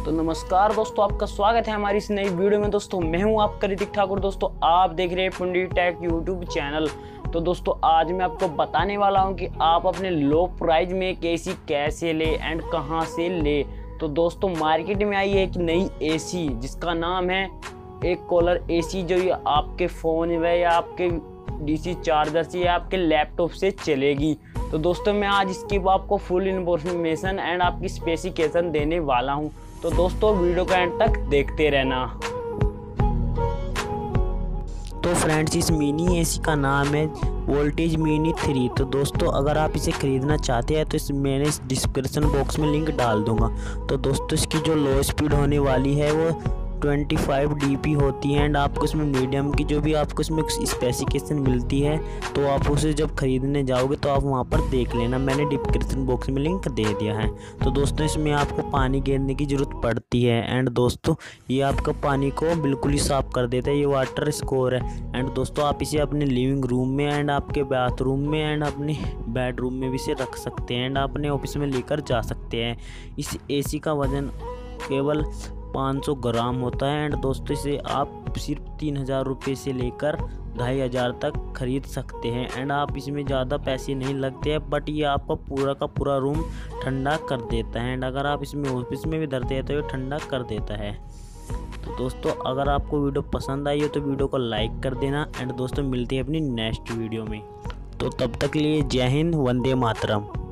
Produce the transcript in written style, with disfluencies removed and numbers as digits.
तो नमस्कार दोस्तों, आपका स्वागत है हमारी इस नई वीडियो में। दोस्तों मैं हूं आपका ऋतिक ठाकुर। दोस्तों आप देख रहे हैं पंडित टेक यूट्यूब चैनल। तो दोस्तों आज मैं आपको बताने वाला हूं कि आप अपने लो प्राइस में एक एसी कैसे ले एंड कहां से ले। तो दोस्तों मार्केट में आई है एक नई एसी जिसका नाम है एक कॉलर एसी, जो ये आपके फ़ोन में या आपके डीसी चार्जर से या आपके लैपटॉप से चलेगी। तो दोस्तों मैं आज इसकी आपको फुल इन्फॉर्मेशन एंड आपकी स्पेसिफिकेशन देने वाला हूं। तो दोस्तों वीडियो का एंड तक देखते रहना। तो फ्रेंड्स इस मिनी एसी का नाम है वोल्टेज मिनी 3। तो दोस्तों अगर आप इसे ख़रीदना चाहते हैं तो मैंने इस डिस्क्रिप्शन बॉक्स में लिंक डाल दूंगा। तो दोस्तों इसकी जो लो स्पीड होने वाली है वो 25 dp होती है एंड आपको इसमें मीडियम की जो भी आपको इसमें स्पेसिफिकेशन मिलती है तो आप उसे जब ख़रीदने जाओगे तो आप वहां पर देख लेना, मैंने डिस्क्रिप्शन बॉक्स में लिंक दे दिया है। तो दोस्तों इसमें आपको पानी गिरने की ज़रूरत पड़ती है एंड दोस्तों ये आपका पानी को बिल्कुल ही साफ़ कर देता है, ये वाटर स्कोर है। एंड दोस्तों आप इसे अपने लिविंग रूम में एंड आपके बाथरूम में एंड अपने बेडरूम में भी इसे रख सकते हैं एंड अपने ऑफिस में लेकर जा सकते हैं। इस एसी का वज़न केवल 500 ग्राम होता है एंड दोस्तों इसे आप सिर्फ 3000 रुपये से लेकर 2500 तक खरीद सकते हैं एंड आप इसमें ज़्यादा पैसे नहीं लगते हैं, बट ये आपका पूरा का पूरा रूम ठंडा कर देता है एंड अगर आप इसमें ऑफिस में भी धरते हैं तो ये ठंडा कर देता है। तो दोस्तों अगर आपको वीडियो पसंद आई हो तो वीडियो को लाइक कर देना एंड दोस्तों मिलते हैं अपनी नेक्स्ट वीडियो में। तो तब तक लिए जय हिंद, वंदे मातरम।